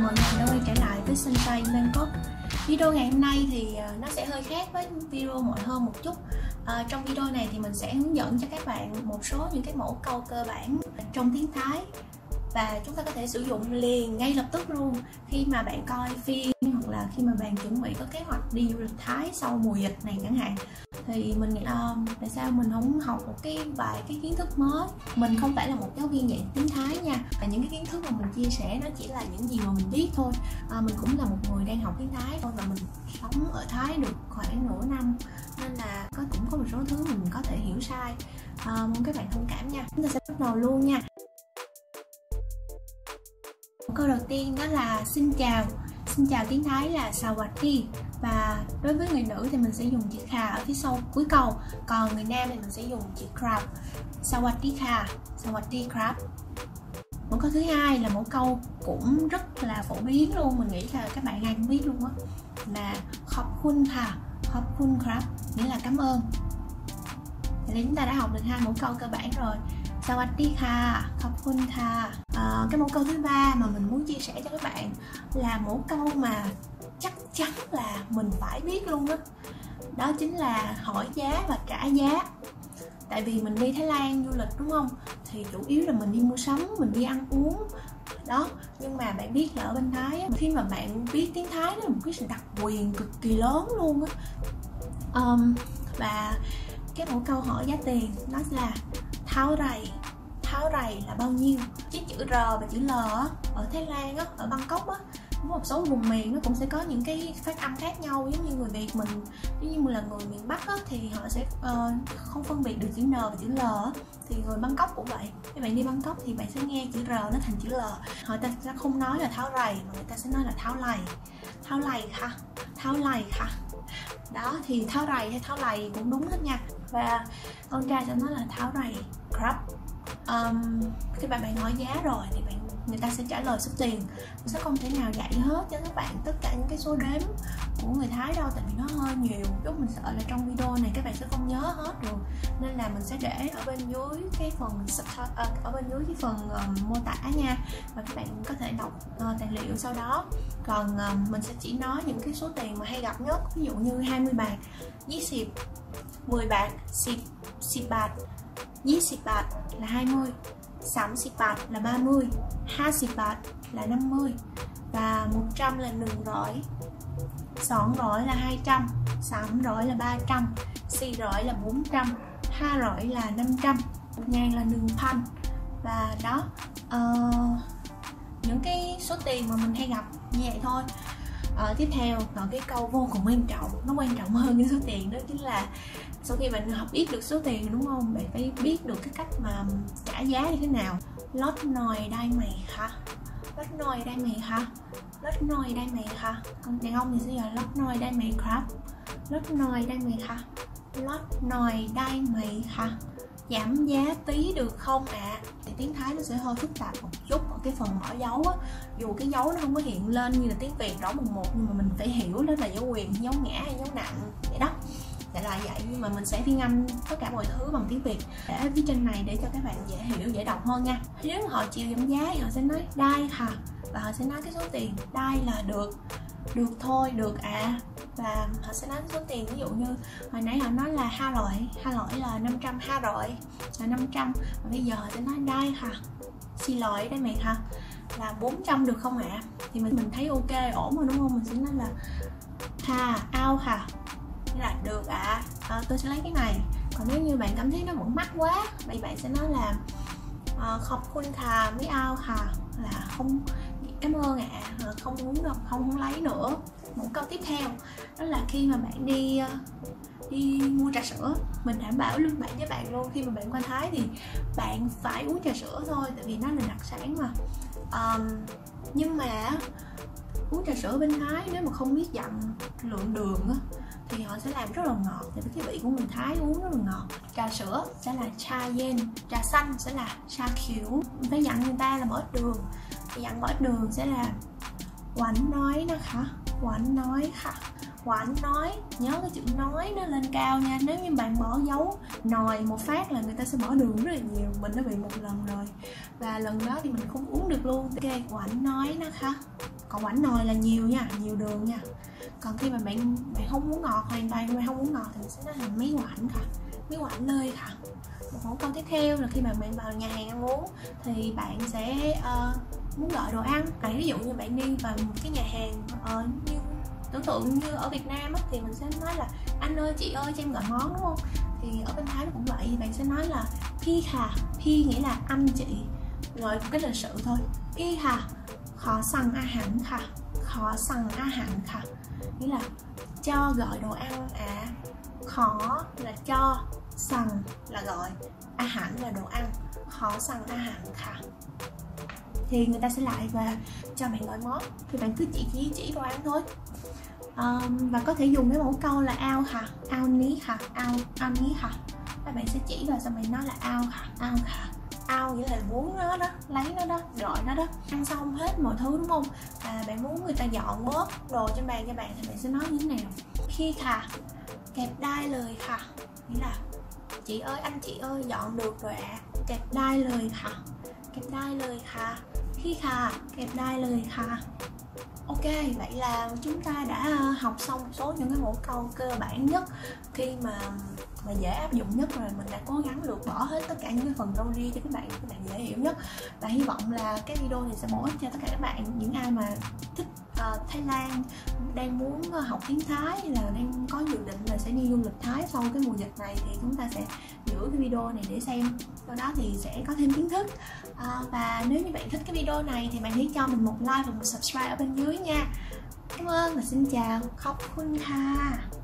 mọi người ơi, trở lại với Sunshine Bangkok. Video ngày hôm nay thì nó sẽ hơi khác với video mọi hôm một chút. Trong video này thì mình sẽ hướng dẫn cho các bạn một số những cái mẫu câu cơ bản trong tiếng Thái, và chúng ta có thể sử dụng liền ngay lập tức luôn khi mà bạn coi phim, hoặc là khi mà bạn chuẩn bị có kế hoạch đi du lịch Thái sau mùa dịch này chẳng hạn. Thì mình nghĩ là tại sao mình không học một vài cái kiến thức mới. Mình không phải là một giáo viên dạy tiếng Thái nha, và những cái kiến thức mà mình chia sẻ nó chỉ là những gì mà mình biết thôi. Mình cũng là một người đang học tiếng Thái thôi, và mình sống ở Thái được khoảng nửa năm, nên là cũng có một số thứ mình có thể hiểu sai. Mong các bạn thông cảm nha. Chúng ta sẽ bắt đầu luôn nha. Câu đầu tiên đó là xin chào. Xin chào tiếng Thái là Sawatdee, và đối với người nữ thì mình sẽ dùng chữ kha ở phía sau cuối câu, còn người nam thì mình sẽ dùng chữ krap. Sawatdee kha, Sawatdee krap. Một câu thứ hai là một câu cũng rất là phổ biến luôn, mình nghĩ là các bạn ai cũng biết luôn á, là khop khun kha, khop khun krap, nghĩa là cảm ơn. Thì chúng ta đã học được hai mẫu câu cơ bản rồi. Sawatdee kha, khop khun kha. Cái mẫu câu thứ ba mà mình muốn chia sẻ cho các bạn là mẫu câu mà chắc chắn là mình phải biết luôn á. Đó chính là hỏi giá và trả giá. Tại vì mình đi Thái Lan du lịch đúng không, thì chủ yếu là mình đi mua sắm, mình đi ăn uống đó. Nhưng mà bạn biết là ở bên Thái á, khi mà bạn biết tiếng Thái đó là một cái sự đặc quyền cực kỳ lớn luôn á. Và cái mẫu câu hỏi giá tiền nó là tháo rầy. Tháo rầy là bao nhiêu. Cái chữ R và chữ L á, ở Thái Lan á, ở Bangkok á, một số vùng miền nó cũng sẽ có những cái phát âm khác nhau. Giống như người Việt mình, giống như là người miền Bắc á, thì họ sẽ không phân biệt được chữ N và chữ L á. Thì người Bangkok cũng vậy. Các bạn đi Bangkok thì bạn sẽ nghe chữ R nó thành chữ L. Họ ta sẽ không nói là tháo rầy, mà người ta sẽ nói là tháo lầy. Tháo lầy ha, tháo lầy ha. Đó, thì tháo rầy hay tháo lầy cũng đúng hết nha. Và con trai sẽ nói là tháo rầy crap. Khi bạn hỏi giá rồi thì người ta sẽ trả lời số tiền. Mình sẽ không thể nào dạy hết cho các bạn tất cả những cái số đếm của người Thái đâu, tại vì nó hơi nhiều chút. Mình sợ là trong video này các bạn sẽ không nhớ hết được, nên là mình sẽ để ở bên dưới cái phần mô tả nha, và các bạn có thể đọc tài liệu sau đó. Còn mình sẽ chỉ nói những cái số tiền mà hay gặp nhất, ví dụ như 20 bạt, 20, 10 bạt, 10 bạt, 20 bạt là 20, 30 bạt là 30, 20 bạt là 50, và 100 là 100, 200 là 200, 300, 400, 500, 1.000 là 1.000. Và đó, những cái số tiền mà mình hay gặp như vậy thôi. Tiếp theo còn cái câu vô cùng quan trọng, nó quan trọng hơn cái số tiền, đó chính là sau khi bạn biết được số tiền đúng không, bạn phải biết được cái cách mà trả giá như thế nào. Lót nồi đai mày hả, lót nồi đai mày hả, lót nồi đai mày hả. Còn đàn ông thì sẽ gọi lót nồi đai mày crap, lót nồi đai mày hả, lót nồi đai mày hả. Giảm giá tí được không ạ? Thì tiếng Thái nó sẽ hơi phức tạp một chút ở cái phần mở dấu á. Dù cái dấu nó không có hiện lên như là tiếng Việt rõ mồn một, nhưng mà mình phải hiểu đó là dấu quyền, dấu ngã hay dấu nặng vậy đó. Lại là vậy, nhưng mà mình sẽ phiên âm tất cả mọi thứ bằng tiếng Việt để ở phía trên này để cho các bạn dễ hiểu, dễ đọc hơn nha. Nếu họ chịu giảm giá thì họ sẽ nói đai hả, và họ sẽ nói cái số tiền đai là được thôi, được ạ. Và họ sẽ nói số tiền, ví dụ như hồi nãy họ nói là ha lỗi là 500, ha lỗi là 500, và bây giờ họ sẽ nói đai hả, xin lỗi đây mày hả, là 400 được không ạ? Thì mình thấy ok, ổn rồi đúng không? Mình sẽ nói là ha, ao hả, là được ạ. Tôi sẽ lấy cái này. Còn nếu như bạn cảm thấy nó vẫn mắc quá thì bạn sẽ nói là khop khun kha với ao hả, là không, cảm ơn ạ, không muốn đâu, không lấy nữa. Một câu tiếp theo đó là khi mà bạn đi mua trà sữa, mình đảm bảo luôn với bạn luôn, khi mà bạn qua Thái thì bạn phải uống trà sữa thôi, tại vì nó là đặc sản mà. Nhưng mà uống trà sữa bên Thái nếu mà không biết dặn lượng đường á, thì họ sẽ làm rất là ngọt, tại vì cái vị của người Thái uống rất là ngọt. Trà sữa sẽ là cha yen, trà xanh sẽ là cha khiếu. Mình phải dặn người ta là bỏ ít đường, thì dặn bỏ ít đường sẽ là quạnh nói đó hả, quạnh nói hả, quạnh nói. Nhớ cái chữ nói nó lên cao nha. Nếu như bạn bỏ dấu nồi một phát là người ta sẽ bỏ đường rất là nhiều. Mình đã bị một lần rồi, và lần đó thì mình không uống được luôn. Ok, quạnh nói đó hả, Còn bánh nồi là nhiều nha, nhiều đường nha. Còn khi mà bạn không muốn ngọt, hoàn toàn bạn không muốn ngọt thì mình sẽ nói là mấy quạnhค่ะ, mấy quạnh nơiค่ะ. Một mẫu câu tiếp theo là khi mà bạn vào nhà hàng ăn uống thì bạn sẽ muốn gọi đồ ăn. Ví dụ như bạn đi vào một cái nhà hàng như tưởng tượng như ở Việt Nam á, thì mình sẽ nói là anh ơi chị ơi cho em gọi món, đúng không? Thì ở bên Thái nó cũng vậy, thì bạn sẽ nói là Piค่ะ, Pi nghĩa là anh chị, rồi cái lịch sự thôi. Piค่ะ,ขอสั่งอาหารค่ะ,ขอสั่งอาหารค่ะ, nghĩa là cho gọi đồ ăn ạ. Khó là cho,สั่งlà gọi, a hẳn là đồ ăn, khóสั่งa hẳnค่ะ. Thì người ta sẽ lại và cho bạn gọi món, thì bạn cứ chỉ đồ ăn thôi. Và có thể dùng cái mẫu câu là aoค่ะ, ao níค่ะ, ao níค่ะ. Các bạn sẽ chỉ và xong bạn nói là aoค่ะ. Ao nghĩa là muốn nó đó, lấy nó đó, gọi nó đó. Ăn xong hết mọi thứ đúng không? Và bạn muốn người ta dọn bớt đồ trên bàn cho bạn thì bạn sẽ nói như thế nào? Khiค่ะ, kẹp đai lờiค่ะ, nghĩa là chị ơi, anh chị ơi dọn được rồi ạ. Kẹp đai lờiค่ะ, kẹp đai lờiค่ะ. Khiค่ะ, kẹp đai lờiค่ะ. Ok, vậy là chúng ta đã học xong một số những cái mẫu câu cơ bản nhất khi mà dễ áp dụng nhất rồi. Mình đã cố gắng lược bỏ hết tất cả những cái phần câu riêng cho các bạn dễ hiểu nhất. Và hy vọng là cái video này sẽ bổ ích cho tất cả các bạn, những ai mà thích Thái Lan, đang muốn học tiếng Thái, là đang có dự định là sẽ đi du lịch Thái sau cái mùa dịch này, thì chúng ta sẽ giữ cái video này để xem, sau đó thì sẽ có thêm kiến thức. Và nếu như bạn thích cái video này thì bạn hãy cho mình một like và một subscribe ở bên dưới nha. Cảm ơn và xin chào. Khóc khun kha.